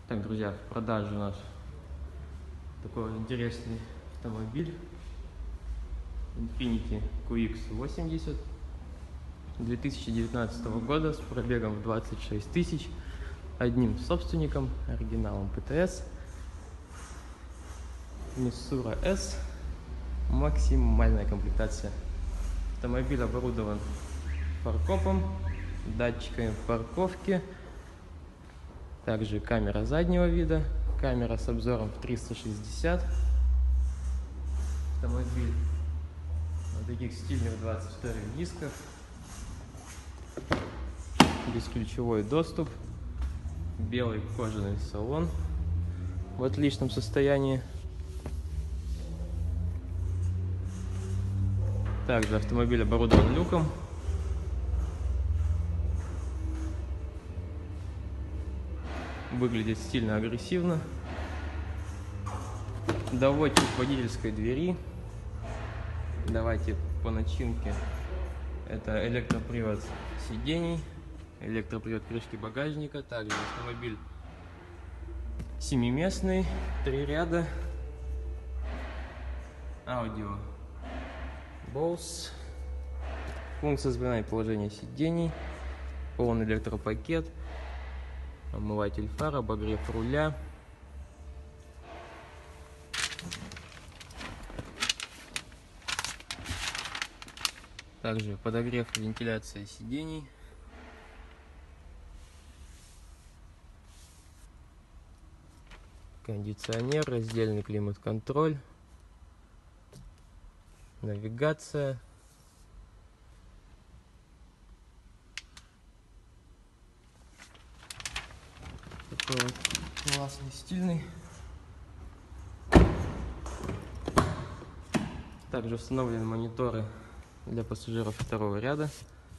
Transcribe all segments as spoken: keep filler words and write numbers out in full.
Так, друзья, в продаже у нас такой интересный автомобиль Infiniti кью икс восемьдесят две тысячи девятнадцатого года с пробегом в двадцать шесть тысяч, одним собственником, оригиналом пэ тэ эс, Mitsura S, максимальная комплектация. Автомобиль оборудован фаркопом, датчиками парковки, также камера заднего вида, камера с обзором в триста шестьдесят. Автомобиль на таких стильных двадцать вторых дисках, бесключевой доступ, белый кожаный салон в отличном состоянии. Также автомобиль оборудован люком. Выглядит стильно, агрессивно. Доводчик водительской двери. Давайте по начинке. Это электропривод сидений, электропривод крышки багажника. Также автомобиль семиместный, три ряда. Аудио Bose. Функция сборной положения сидений. Полный электропакет. Омыватель фар, обогрев руля. Также подогрев и вентиляция сидений. Кондиционер, раздельный климат-контроль. Навигация. Такой вот классный, стильный. Также установлены мониторы для пассажиров второго ряда.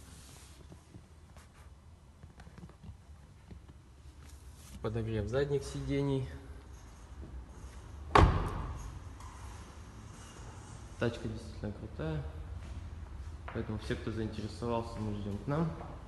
Подогрев задних сидений. Тачка действительно крутая. Поэтому все, кто заинтересовался, мы ждем к нам.